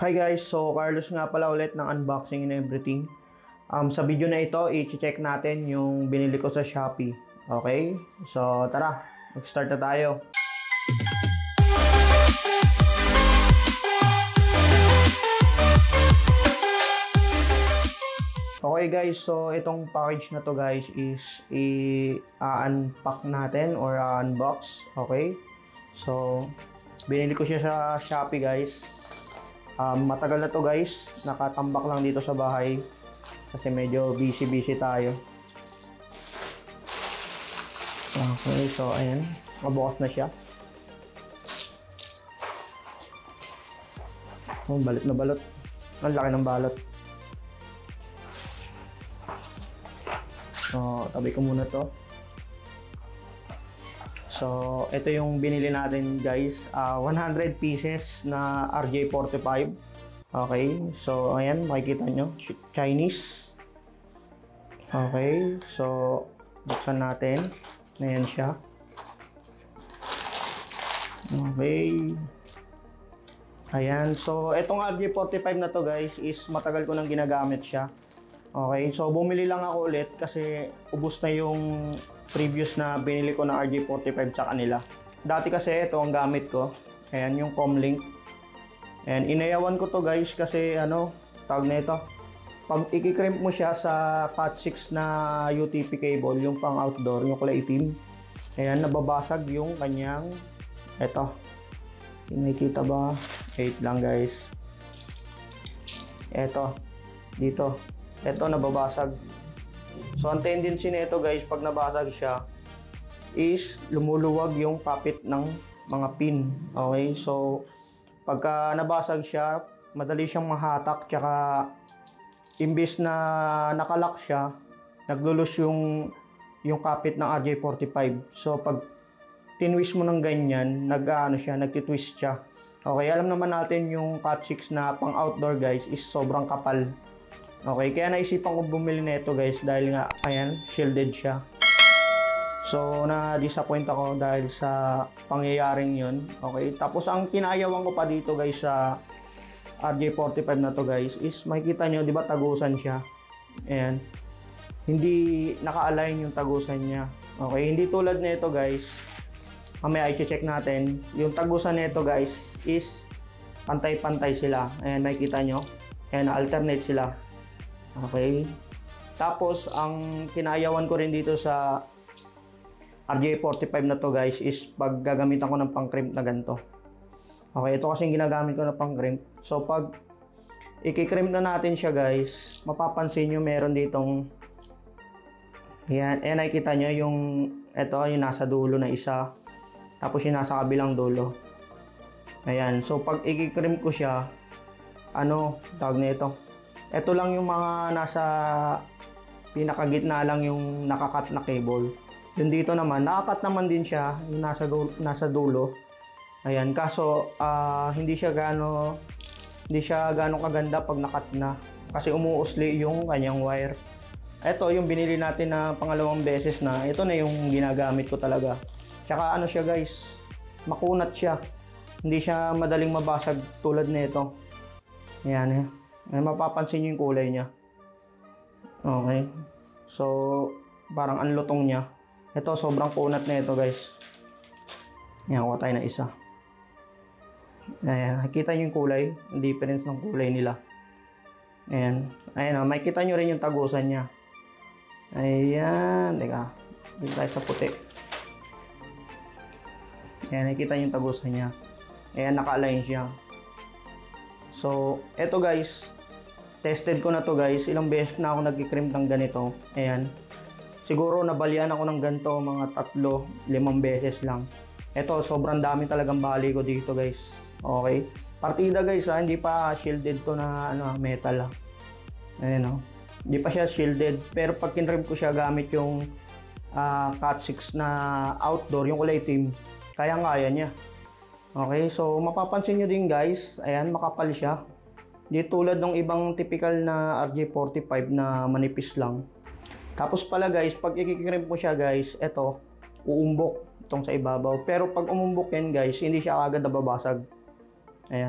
Hi guys, so Carlos nga pala ulit ng unboxing and everything. Sa video na ito, i-check natin yung binili ko sa Shopee. Okay? So tara, mag-start na tayo. Okay guys, so itong package na to guys is i-unpack natin or unbox. Okay? So binili ko siya sa Shopee guys. Matagal na to guys, nakatambak lang dito sa bahay kasi medyo busy tayo. Okay, so ayan, mabukas na siya. Oh, balot na balot. Ang laki ng balot. So, tabi ko muna to. So, ito yung binili natin guys, 100 pieces na RJ45. Okay, so ayan, makikita nyo, Chinese. Okay, so buksan natin. Ayan siya. Okay. Ayan, so itong RJ45 na to guys is matagal ko nang ginagamit siya. Okay, so bumili lang ako ulit kasi ubos na yung previous na binili ko na RJ45 sa kanila. Dati kasi ito ang gamit ko. Ayan yung Comlink. And inayawan ko to guys kasi tawag na ito. Pag ikikrimp mo siya sa Cat 6 na UTP cable, yung pang outdoor, yung kulay itim. Ayan, nababasag yung kanyang ito. Nakikita ba? Wait lang guys. Ito. Dito. Ito nababasag. So ang tendency nito guys, pag nabasag siya is lumuluwag yung kapit ng mga pin. Okay? So pagka nabasag siya, madali siyang mahatak, tsaka imbis na nakalock siya, naglulus yung kapit ng RJ45. So pag tinwist mo ng ganyan, nagtitwist siya. Okay, alam naman natin yung Cat 6 na pang outdoor guys is sobrang kapal. Okay, kaya naisipan ko bumili nito guys dahil nga, ayan, shielded siya. So, na-disappoint ako dahil sa pangyayaring yun. Okay, tapos ang kinayawan ko pa dito guys sa RJ45 na to guys is makikita nyo, di ba tagusan siya? Ayan. Hindi naka-align yung tagusan niya. Okay, hindi tulad nito guys. Mamaya i-check natin. Yung tagusan nito guys is pantay-pantay sila. Ayan, makikita nyo. Ayan, alternate sila. Okay. Tapos ang kinayawan ko rin dito sa RJ45 na to guys is pag gagamitan ko ng pang-crimp na ganito. Okay, ito kasi ginagamit ko na pang-crimp. So pag i-crimp na natin siya guys, mapapansin nyo meron ditong yan, nakikita nyo yung ito, yung nasa dulo na isa, tapos yung nasa kabilang dulo. Ayan, so pag i-crimp ko siya, tawag na ito. Ito lang yung mga nasa pinakagitna lang yung nakakat na cable. Yung dito naman, nakakat naman din siya yung nasa dulo. Ayan, kaso hindi siya gaano kaganda pag nakat na kasi umuusli yung kanyang wire. Ito yung binili natin na pangalawang beses na. Ito na yung ginagamit ko talaga. Tsaka siya guys, makunat siya. Hindi siya madaling mabasag tulad nito. Ayan mapapansin nyo yung kulay niya. Okay. So, parang ang lutong niya. Ito, sobrang kunat na ito guys. Ayan, kuha tayo na isa. Ayan, nakikita nyo yung kulay. Ang difference ng kulay nila. Ayan. Ayan, makikita nyo rin yung tagusan niya. Ayan. Teka. Dito tayo sa puti. Ayan, nakikita nyo yung tagusan niya. Ayan, naka-align siya. So, eto guys, tested ko na to guys. Ilang beses na ako nag-crimp ng ganito. Ayan. Siguro nabalian ako ng ganito mga 3-5 beses lang. Eto, sobrang dami talagang bali ko dito guys. Okay. Partida guys hindi pa shielded to na metal Ayan Hindi pa siya shielded. Pero pag kinrimp ko siya gamit yung Cat 6 na outdoor, yung kulay itim, kaya niya. Okay, so mapapansin nyo din guys, ayan, makapal siya. Di tulad ng ibang typical na RJ45 na manipis lang. Tapos pala guys, pag i-crimp mo siya guys, eto, uumbok itong sa ibabaw. Pero pag umumbok yan guys, hindi siya agad nababasag. Ayan.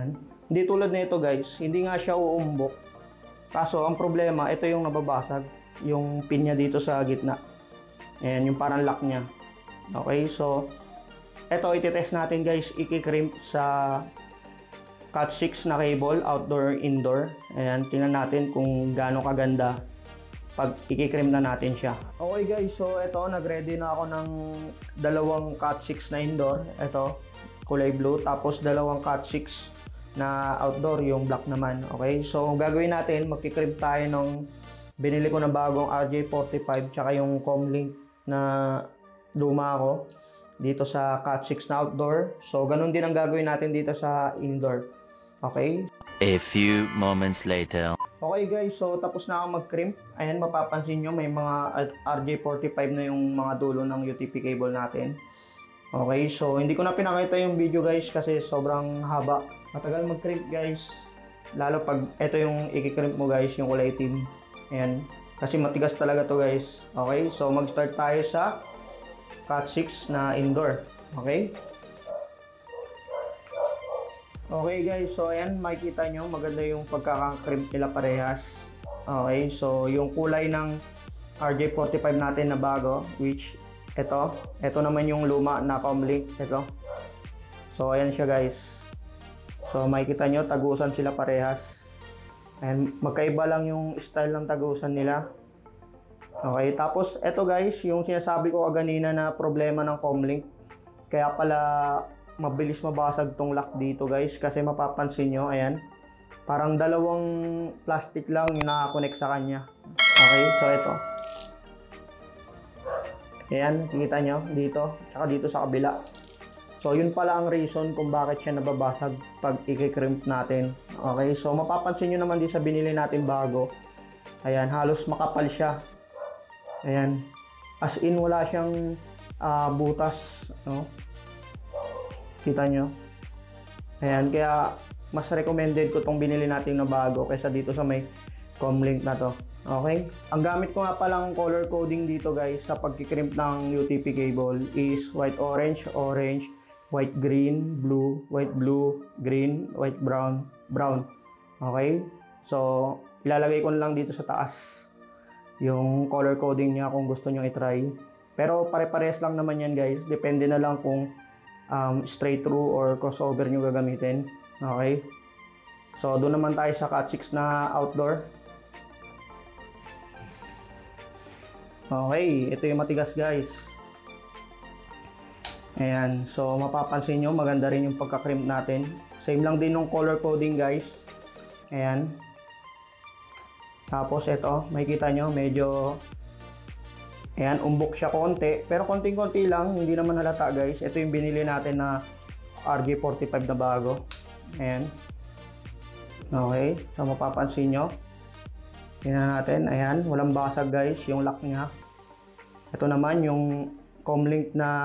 Hindi tulad nito guys, hindi nga siya uumbok. Kaso ang problema, ito yung nababasag, yung pin niya dito sa gitna. Ayan, yung parang lock niya. Okay, so ito ititest natin guys, i-crimp sa Cat 6 na cable, outdoor, indoor. Ayan, tingnan natin kung gaano kaganda pag i-crimp na natin siya. Okay guys, so ito, nag-ready na ako ng dalawang Cat 6 na indoor. Ito, kulay blue, tapos dalawang Cat 6 na outdoor, yung black naman. Okay, so gagawin natin, magki-crimp tayo ng binili ko na bagong RJ45 tsaka yung Comlink na luma ako dito sa Cat 6 na outdoor. So ganun din ang gagawin natin dito sa indoor. Okay? A few moments later. Okay guys, so tapos na ako mag-crimp. Ayan, mapapansin nyo may mga RJ45 na yung mga dulo ng UTP cable natin. Okay, so hindi ko na pinakita yung video guys kasi sobrang haba. Matagal mag-crimp guys. Lalo pag ito yung i-crimp mo guys, yung kulay itim. Ayan, kasi matigas talaga to guys. Okay, so mag-start tayo sa Cat 6 na indoor. Okay? Okay guys, so ayan, makikita nyo maganda yung pagkaka-crimp nila parehas. Okay, so yung kulay ng RJ45 natin na bago, which ito naman yung luma na Comlink, ito. So ayan siya guys. So makikita nyo, tagusan sila parehas. And magkaiba lang yung style ng tagusan nila. Okay, tapos ito guys, yung sinasabi ko kanina na problema ng Comlink. Kaya pala mabilis mabasag tong lock dito guys, kasi mapapansin nyo, ayan, parang dalawang plastic lang yung nakakonect sa kanya. Okay, so ito. Ayan, kita nyo dito, tsaka dito sa kabila. So yun pala ang reason kung bakit siya nababasag pag i-crimp natin. Okay, so mapapansin nyo naman din sa binili natin bago. Ayan, halos makapal siya. Ayan, as in wala siyang butas, no? Kita nyo. Ayan, kaya mas recommended ko tong binili natin na bago kaysa dito sa may Comlink na to. Okay? Ang gamit ko nga palang color coding dito guys sa pagkikrimp ng UTP cable is white orange, orange, white green, blue, green, white brown, brown. Okay? So, ilalagay ko lang dito sa taas yung color coding niya kung gusto nyo i-try. Pero pare-pares lang naman yan guys. Depende na lang kung straight through or crossover nyo gagamitin. Okay? So, doon naman tayo sa Cat 6 na outdoor. Okay, ito yung matigas guys. Ayan, so mapapansin nyo, maganda rin yung pagka-crimp natin. Same lang din yung color coding guys. Ayan. Tapos ito, makikita nyo, medyo ayan, umbok siya konti. Pero konting-konti lang, hindi naman halata guys. Ito yung binili natin na RJ45 na bago. Ayan. Okay, so mapapansin nyo. Tingnan natin, ayan, walang basag guys, yung lock niya. Ito naman yung Comlink na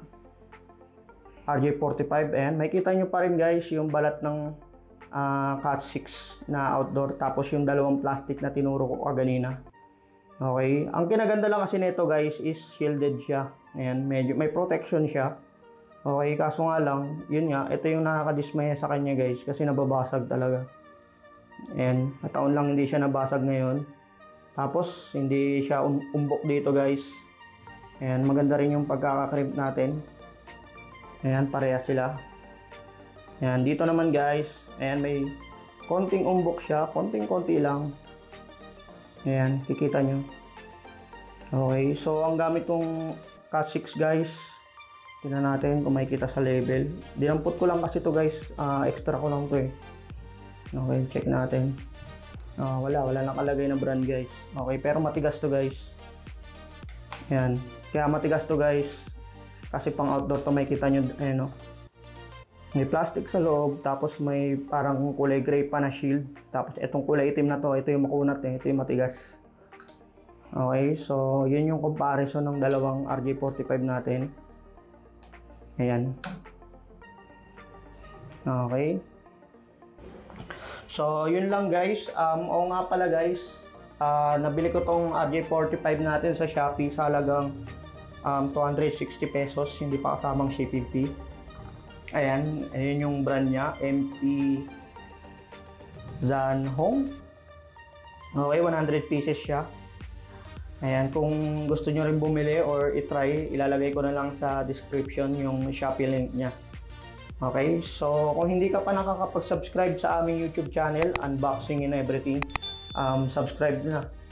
RJ45, ayan. Makikita nyo pa rin guys yung balat ng Cat 6 na outdoor. Tapos yung dalawang plastic na tinuro ko kanina. Okay, ang kinaganda lang kasi nito guys is shielded siya. Ayan, medyo may protection siya. Okay, kaso nga lang, yun nga, ito yung nakakadismaya sa kanya guys kasi nababasag talaga. Ayan, nataon lang hindi siya nabasag ngayon. Tapos hindi siya umbok dito guys. Ayan, maganda rin yung pagkaka-crimp natin. Ayan, parehas sila. Ayan, dito naman guys, ayan, may konting umbok siya, konting-konti lang. Ayan, kikita nyo. Okay, so ang gamit kong Cat 6 guys, tingnan natin kung makikita sa label. Dinampot ko lang kasi to guys, extra ko lang to eh. Okay, check natin. Wala nakalagay na brand guys. Okay, pero matigas to guys. Ayan, kaya matigas to guys. Kasi pang outdoor to, makikita nyo, ayan o. May plastic sa loob, tapos may parang kulay gray pa na shield. Tapos itong kulay itim na to, ito yung makunat eh, ito yung matigas. Okay, so yun yung comparison ng dalawang RJ45 natin. Ayan. Okay. So yun lang guys. Oo nga pala guys, nabili ko tong RJ45 natin sa Shopee sa halagang 260 pesos, hindi pa kasamang shipping fee. Ayan, ayun yung brand niya, MP Zanhong. Okay, 100 pieces siya. Ayan, kung gusto nyo rin bumili or itry, ilalagay ko na lang sa description yung Shopee link niya. Okay, so kung hindi ka pa nakakapag-subscribe sa aming YouTube channel, Unboxing and Everything, subscribe na.